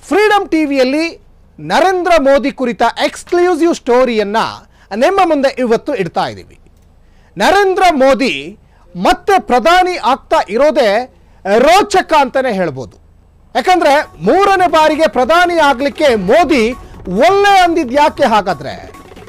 Freedom ಟಿವಿಯಲ್ಲಿ ನರೇಂದ್ರ ಮೋದಿ ಕುರಿತ exclusive ಸ್ಟೋರಿಯನ್ನು ನಿಮ್ಮ ಮುಂದೆ ಇವತ್ತು ಇಡ್ತಾ ಇದ್ದೀವಿ. ನರೇಂದ್ರ ಮೋದಿ ಮತ್ತೆ ಪ್ರಧಾನಿ ಆಗ್ತಾ ಇರೋದೇ ರೋಚಕ ಅಂತಾನೆ ಹೇಳ್ಬೋದು. ಯಾಕಂದ್ರೆ ಮೂರನೇ ಬಾರಿಗೆ ಪ್ರಧಾನಿ ಆಗಲಿಕ್ಕೆ ಮೋದಿ ಒಳ್ಳೆ ಅಂದಿದ್ದು ಯಾಕೆ ಹಾಗಾದ್ರೆ?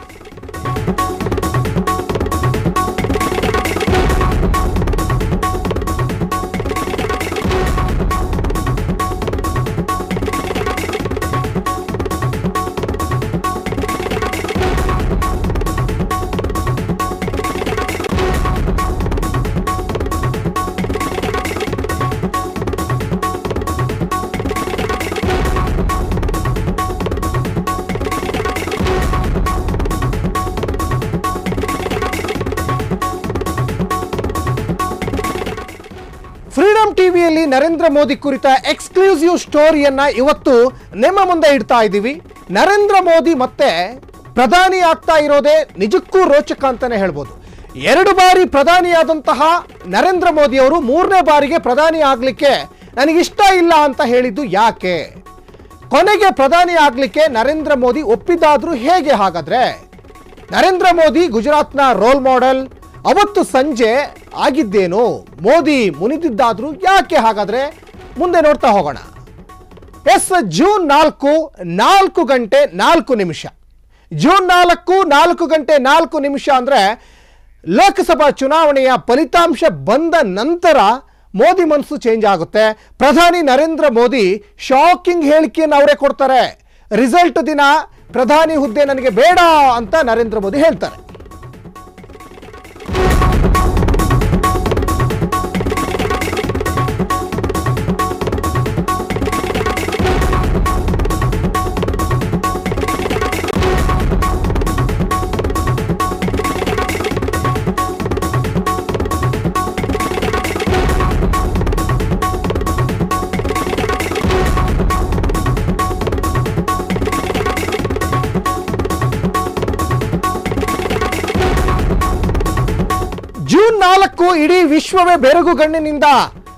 ಫ್ರೀಡಂ ಟಿವಿಯಲ್ಲಿ ನರೇಂದ್ರ ಮೋದಿ ಕುರಿತ ಎಕ್ಸ್ಕ್ಲೂಸಿವ್ ಸ್ಟೋರಿಯನ್ನ ಇವತ್ತು ನಿಮ್ಮ ಮುಂದೆ ಇಡ್ತಾ ಇದ್ದೀವಿ. ನರೇಂದ್ರ ಮೋದಿ ಮತ್ತೆ ಪ್ರಧಾನಿ ಆಗ್ತಾ ಇರೋದೇ ನಿಜಕ್ಕೂ ರೋಚಕ ಅಂತಾನೆ ಹೇಳ್ಬೋದು. 2 ಬಾರಿ ಪ್ರಧಾನಿಯಾದಂತಹ ನರೇಂದ್ರ ಮೋದಿ ಅವರು 3ನೇ ಬಾರಿಗೆ ಪ್ರಧಾನಿ ಆಗಲಿಕ್ಕೆ ನನಗಿಷ್ಟ ಇಲ್ಲ ಅಂತ ಹೇಳಿದ್ದು ಯಾಕೆ? ಕೊನೆಗೆ ಪ್ರಧಾನಿ ಆಗಲಿಕ್ಕೆ ನರೇಂದ್ರ ಮೋದಿ ಒಪ್ಪಿದ್ದಾದ್ರೂ ಹೇಗೆ ಹಾಗಾದ್ರೆ? ನರೇಂದ್ರ ಮೋದಿ ಗುಜರಾತ್ನ ರೋಲ್ ಮಾಡೆಲ್. ಅವತ್ತು ಸಂಜೆ ಆಗಿದ್ದೇನು? ಮೋದಿ ಮುನಿದಿದ್ದಾದ್ರೂ ಯಾಕೆ ಹಾಗಾದ್ರೆ? ಮುಂದೆ ನೋಡ್ತಾ ಹೋಗೋಣ. ಜೂನ್ 4 ಗಂಟೆ 4 ನಿಮಿಷ. ಜೂನ್ 4 ಗಂಟೆ 4 ನಿಮಿಷ ಅಂದ್ರೆ ಲೋಕಸಭಾ ಚುನಾವಣೆಯ ಫಲಿತಾಂಶ ಬಂದ ನಂತರ ಮೋದಿ ಮನಸ್ಸು ಚೇಂಜ್ ಆಗುತ್ತೆ. ಪ್ರಧಾನಿ ನರೇಂದ್ರ ಮೋದಿ ಶಾಕಿಂಗ್ ಹೇಳಿಕೆಯನ್ನು ಅವರೇ ಕೊಡ್ತಾರೆ. ರಿಸಲ್ಟ್ ದಿನ ಪ್ರಧಾನಿ ಹುದ್ದೆ ನನಗೆ ಬೇಡ ಅಂತ ನರೇಂದ್ರ ಮೋದಿ ಹೇಳ್ತಾರೆ. ಜೂನ್ 4 ಇಡೀ ವಿಶ್ವವೇ ಬೆರಗುಗಣ್ಣಿನಿಂದ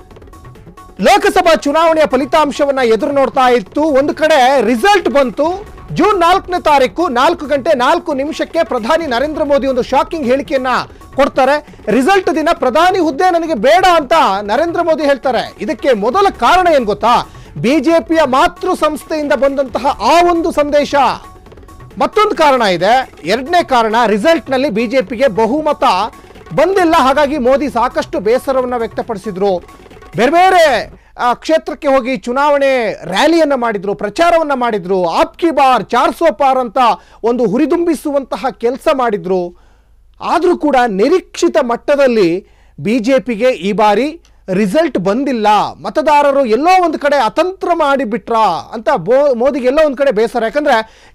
ಲೋಕಸಭಾ ಚುನಾವಣೆಯ ಫಲಿತಾಂಶವನ್ನ ಎದುರು ನೋಡ್ತಾ ಇತ್ತು. ಒಂದು ಕಡೆ ರಿಸಲ್ಟ್ ಬಂತು. ಜೂನ್ 4ನೇ ತಾರೀಕು 4 ಗಂಟೆ 4 ನಿಮಿಷಕ್ಕೆ ಪ್ರಧಾನಿ ನರೇಂದ್ರ ಮೋದಿ ಒಂದು ಶಾಕಿಂಗ್ ಹೇಳಿಕೆಯನ್ನ ಕೊಡ್ತಾರೆ. ರಿಸಲ್ಟ್ ದಿನ ಪ್ರಧಾನಿ ಹುದ್ದೆ ನನಗೆ ಬೇಡ ಅಂತ ನರೇಂದ್ರ ಮೋದಿ ಹೇಳ್ತಾರೆ. ಇದಕ್ಕೆ ಮೊದಲ ಕಾರಣ ಏನ್ ಗೊತ್ತಾ? ಬಿಜೆಪಿಯ ಮಾತೃ ಸಂಸ್ಥೆಯಿಂದ ಬಂದಂತಹ ಆ ಒಂದು ಸಂದೇಶ. ಮತ್ತೊಂದು ಕಾರಣ ಇದೆ. 2ನೇ ಕಾರಣ, ರಿಸಲ್ಟ್ ನಲ್ಲಿ ಬಿಜೆಪಿಗೆ ಬಹುಮತ ಬಂದಿಲ್ಲ. ಹಾಗಾಗಿ ಮೋದಿ ಸಾಕಷ್ಟು ಬೇಸರವನ್ನು ವ್ಯಕ್ತಪಡಿಸಿದ್ರು. ಬೇರೆ ಬೇರೆ ಕ್ಷೇತ್ರಕ್ಕೆ ಹೋಗಿ ಚುನಾವಣೆ ರ್ಯಾಲಿಯನ್ನು ಮಾಡಿದ್ರು, ಪ್ರಚಾರವನ್ನು ಮಾಡಿದ್ರು. ಆಪ್ಕಿ ಬಾರ್ 400 ಪಾರ್ ಅಂತ ಒಂದು ಹುರಿದುಂಬಿಸುವಂತಹ ಕೆಲಸ ಮಾಡಿದ್ರು. ಆದರೂ ಕೂಡ ನಿರೀಕ್ಷಿತ ಮಟ್ಟದಲ್ಲಿ ಬಿಜೆಪಿಗೆ ಈ ಬಾರಿ ರಿಸಲ್ಟ್ ಬಂದಿಲ್ಲ. ಮತದಾರರು ಎಲ್ಲೋ ಒಂದು ಕಡೆ ಅತಂತ್ರ ಮಾಡಿಬಿಟ್ರ ಅಂತ ಮೋದಿಗೆ ಎಲ್ಲೋ ಒಂದು ಕಡೆ ಬೇಸರ. ಯಾಕಂದ್ರೆ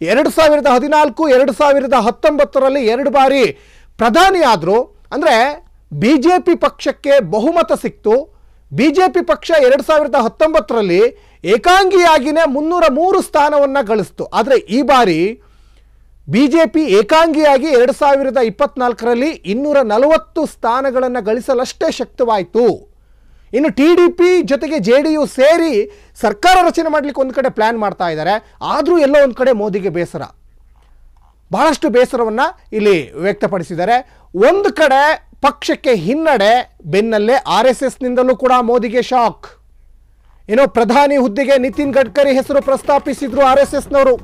2014 2019ರಲ್ಲಿ 2 ಬಾರಿ ಪ್ರಧಾನಿ ಆದ್ರು. ಅಂದ್ರೆ ಬಿಜೆಪಿ ಪಕ್ಷಕ್ಕೆ ಬಹುಮತ ಸಿಕ್ತು. ಬಿಜೆಪಿ ಪಕ್ಷ 2019ರಲ್ಲಿ ಏಕಾಂಗಿಯಾಗಿನೇ 303 ಸ್ಥಾನವನ್ನ ಗಳಿಸ್ತು. ಆದರೆ ಈ ಬಾರಿ ಬಿಜೆಪಿ ಏಕಾಂಗಿಯಾಗಿ 2024ರಲ್ಲಿ 240 ಸ್ಥಾನಗಳನ್ನು ಗಳಿಸಲಷ್ಟೇ ಶಕ್ತವಾಯಿತು. ಇನ್ನು ಟಿಡಿಪಿ ಜೊತೆಗೆ ಜೆಡಿಯು ಸೇರಿ ಸರ್ಕಾರ ರಚನೆ ಮಾಡಲಿಕ್ಕೆ ಒಂದು ಕಡೆ ಪ್ಲಾನ್ ಮಾಡ್ತಾ ಇದ್ದಾರೆ. ಆದರೂ ಎಲ್ಲೋ ಒಂದು ಕಡೆ ಮೋದಿಗೆ ಬೇಸರ, ಬಹಳಷ್ಟು ಬೇಸರವನ್ನ ಇಲ್ಲಿ ವ್ಯಕ್ತಪಡಿಸಿದ್ದಾರೆ. ಒಂದು ಕಡೆ ಪಕ್ಷಕ್ಕೆ ಹಿನ್ನಡೆ, ಬೆನ್ನಲ್ಲೇ RSS ನಿಂದಲೂ ಕೂಡ ಮೋದಿಗೆ ಶಾಕ್. ಏನೋ ಪ್ರಧಾನಿ ಹುದ್ದೆಗೆ ನಿತಿನ್ ಗಡ್ಕರಿ ಹೆಸರು ಪ್ರಸ್ತಾಪಿಸಿದ್ರು RSSನವರು.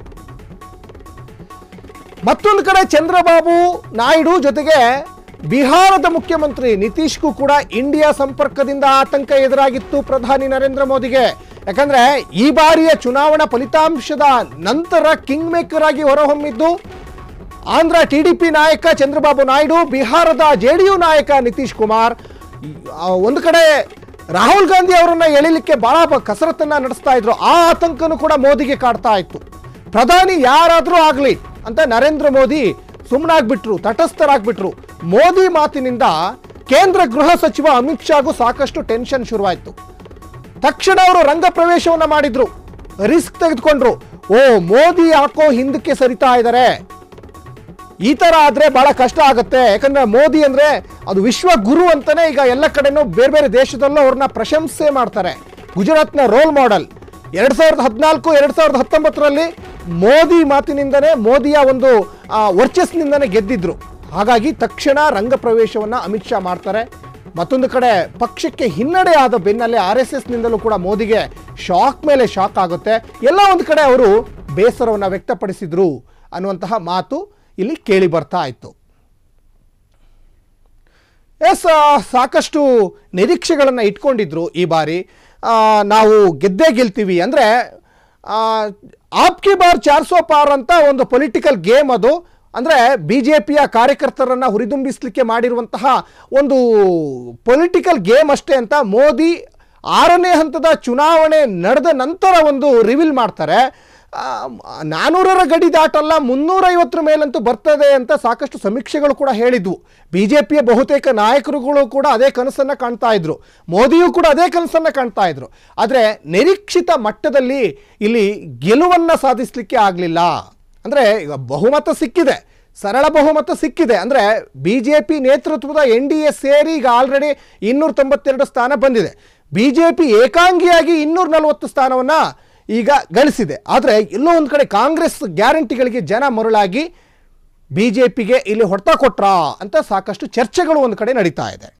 ಮತ್ತೊಂದು ಕಡೆ ಚಂದ್ರಬಾಬು ನಾಯ್ಡು ಜೊತೆಗೆ ಬಿಹಾರದ ಮುಖ್ಯಮಂತ್ರಿ ನಿತೀಶ್ಗೂ ಕೂಡ ಇಂಡಿಯಾ ಸಂಪರ್ಕದಿಂದ ಆತಂಕ ಎದುರಾಗಿತ್ತು ಪ್ರಧಾನಿ ನರೇಂದ್ರ ಮೋದಿಗೆ. ಯಾಕಂದ್ರೆ ಈ ಬಾರಿಯ ಚುನಾವಣಾ ಫಲಿತಾಂಶದ ನಂತರ ಕಿಂಗ್ ಮೇಕರ್ ಆಗಿ ಹೊರಹೊಮ್ಮಿದ್ದು ಆಂಧ್ರ ಟಿಡಿಪಿ ನಾಯಕ ಚಂದ್ರಬಾಬು ನಾಯ್ಡು, ಬಿಹಾರದ ಜೆಡಿಯು ನಾಯಕ ನಿತೀಶ್ ಕುಮಾರ್. ಒಂದು ಕಡೆ ರಾಹುಲ್ ಗಾಂಧಿ ಅವರನ್ನ ಎಳಿಲಿಕ್ಕೆ ಬಹಳ ಕಸರತ್ತನ್ನ ನಡೆಸ್ತಾ ಇದ್ರು. ಆ ಆತಂಕನೂ ಕೂಡ ಮೋದಿಗೆ ಕಾಡ್ತಾ ಇತ್ತು. ಪ್ರಧಾನಿ ಯಾರಾದರೂ ಆಗಲಿ ಅಂತ ನರೇಂದ್ರ ಮೋದಿ ಸುಮ್ಮನಾಗ್ಬಿಟ್ರು, ತಟಸ್ಥರಾಗ್ಬಿಟ್ರು. ಮೋದಿ ಮಾತಿನಿಂದ ಕೇಂದ್ರ ಗೃಹ ಸಚಿವ ಅಮಿತ್ ಶಾಗೂ ಸಾಕಷ್ಟು ಟೆನ್ಷನ್ ಶುರುವಾಯಿತು. ತಕ್ಷಣ ಅವರು ರಂಗ ಪ್ರವೇಶವನ್ನ ಮಾಡಿದ್ರು, ರಿಸ್ಕ್ ತೆಗೆದುಕೊಂಡ್ರು. ಮೋದಿ ಯಾಕೋ ಹಿಂದಕ್ಕೆ ಸರಿತಾ ಇದ್ದಾರೆ, ಈ ತರ ಆದ್ರೆ ಬಹಳ ಕಷ್ಟ ಆಗುತ್ತೆ. ಯಾಕಂದ್ರೆ ಮೋದಿ ಅಂದ್ರೆ ಅದು ವಿಶ್ವ ಗುರು ಅಂತಾನೆ ಈಗ ಎಲ್ಲ ಕಡೆನೂ ಬೇರೆ ಬೇರೆ ದೇಶದಲ್ಲೂ ಅವ್ರನ್ನ ಪ್ರಶಂಸೆ ಮಾಡ್ತಾರೆ. ಗುಜರಾತ್ನ ರೋಲ್ ಮಾಡೆಲ್. 2014 2019ರಲ್ಲಿ ಮೋದಿ ಮಾತಿನಿಂದನೇ, ಮೋದಿಯ ಒಂದು ವರ್ಚಸ್ನಿಂದನೇ ಗೆದ್ದಿದ್ರು. ಹಾಗಾಗಿ ತಕ್ಷಣ ರಂಗ ಪ್ರವೇಶವನ್ನು ಅಮಿತ್ ಶಾ ಮಾಡ್ತಾರೆ. ಮತ್ತೊಂದು ಕಡೆ ಪಕ್ಷಕ್ಕೆ ಹಿನ್ನಡೆ ಆದ ಬೆನ್ನಲ್ಲೇ RSSನಿಂದಲೂ ಕೂಡ ಮೋದಿಗೆ ಶಾಕ್ ಮೇಲೆ ಶಾಕ್ ಆಗುತ್ತೆ. ಎಲ್ಲ ಒಂದು ಕಡೆ ಅವರು ಬೇಸರವನ್ನು ವ್ಯಕ್ತಪಡಿಸಿದ್ರು ಅನ್ನುವಂತಹ ಮಾತು ಇಲ್ಲಿ ಕೇಳಿ ಬರ್ತಾ ಇತ್ತು. ಸಾಕಷ್ಟು ನಿರೀಕ್ಷೆಗಳನ್ನು ಇಟ್ಕೊಂಡಿದ್ರು ಈ ಬಾರಿ. ನಾವು ಗೆದ್ದೇ ಗೆಲ್ತೀವಿ ಅಂದರೆ ಆಪ್ಕಿ ಬಾರ್ 400 ಪಾರ್ ಅಂತ ಒಂದು ಪೊಲಿಟಿಕಲ್ ಗೇಮ್ ಅದು. ಅಂದರೆ BJPಯ ಕಾರ್ಯಕರ್ತರನ್ನು ಹುರಿದುಂಬಿಸಲಿಕ್ಕೆ ಮಾಡಿರುವಂತಹ ಒಂದು ಪೊಲಿಟಿಕಲ್ ಗೇಮ್ ಅಷ್ಟೇ ಅಂತ ಮೋದಿ 6ನೇ ಹಂತದ ಚುನಾವಣೆ ನಡೆದ ನಂತರ ಒಂದು ರಿವೀಲ್ ಮಾಡ್ತಾರೆ. 400ರ ಗಡಿ ದಾಟಲ್ಲ, 350 ಮೇಲಂತೂ ಬರ್ತದೆ ಅಂತ ಸಾಕಷ್ಟು ಸಮೀಕ್ಷೆಗಳು ಕೂಡ ಹೇಳಿದ್ವು. BJPಯ ಬಹುತೇಕ ನಾಯಕರುಗಳು ಕೂಡ ಅದೇ ಕನಸನ್ನು ಕಾಣ್ತಾ ಇದ್ರು, ಮೋದಿಯೂ ಕೂಡ ಅದೇ ಕನಸನ್ನು ಕಾಣ್ತಾ ಇದ್ರು. ಆದರೆ ನಿರೀಕ್ಷಿತ ಮಟ್ಟದಲ್ಲಿ ಇಲ್ಲಿ ಗೆಲುವನ್ನು ಸಾಧಿಸಲಿಕ್ಕೆ ಆಗಲಿಲ್ಲ. ಅಂದರೆ ಈಗ ಬಹುಮತ ಸಿಕ್ಕಿದೆ, ಸರಳ ಬಹುಮತ ಸಿಕ್ಕಿದೆ. ಅಂದರೆ BJP ನೇತೃತ್ವದ NDA ಸೇರಿ ಈಗ ಆಲ್ರೆಡಿ 292 ಸ್ಥಾನ ಬಂದಿದೆ. BJP ಏಕಾಂಗಿಯಾಗಿ 240 ಸ್ಥಾನವನ್ನು ಈಗ ಗಳಿಸಿದೆ. ಆದರೆ ಎಲ್ಲೋ ಒಂದು ಕಡೆ ಕಾಂಗ್ರೆಸ್ ಗ್ಯಾರಂಟಿಗಳಿಗೆ ಜನ ಮರುಳಾಗಿ BJPಗೆ ಇಲ್ಲಿ ಹೊಡೆತ ಕೊಟ್ರಾ ಅಂತ ಸಾಕಷ್ಟು ಚರ್ಚೆಗಳು ಒಂದು ಕಡೆ ನಡೀತಾ ಇದೆ.